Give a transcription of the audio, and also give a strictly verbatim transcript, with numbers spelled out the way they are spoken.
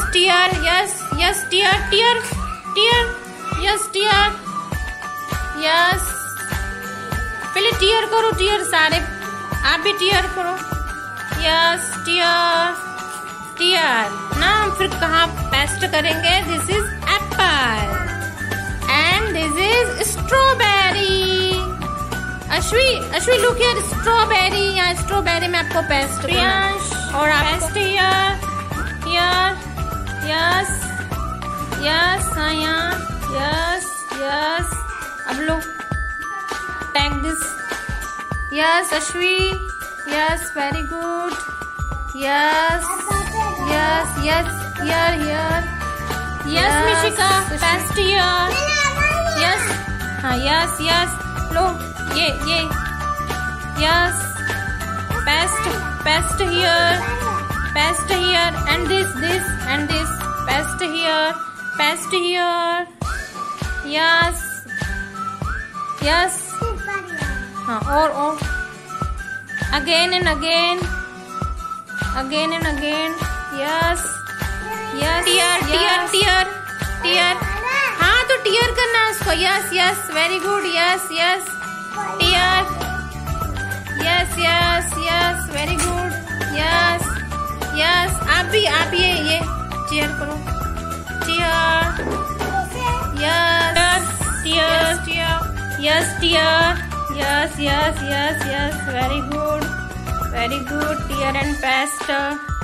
tear, yes, yes, tear, tear, tear, yes, tear, yes. पहले tear करो, tear सारे, आप भी tear करो, yes, tear, tear. ना हम फिर कहाँ paste करेंगे? This is apple, and this is strawberry. अश्वी, अश्वी look here, strawberry. यहाँ strawberry में आपको paste करना और आप paste here, here, yes, yes, हाँ यहाँ, yes, yes. अब लो, take this, yes, अश्वी, yes, very good, yes, yes, yes, here, here, yes, Mishika, paste here, yes, हाँ yes, yes, लो ये ये yes, paste paste here, paste here, and this this and this, paste here, paste here, yes, yes, हाँ और और again and again, again and again, yes, yes, tear tear tear tear, हाँ तो tear करना उसको, yes yes, very good, yes yes, tear, yes yes yes, very good, yes yes. आप भी आप ये ये tear करो, tear, yes, tear, yes, tear, yes yes yes yes, very good, very good, tear and paste.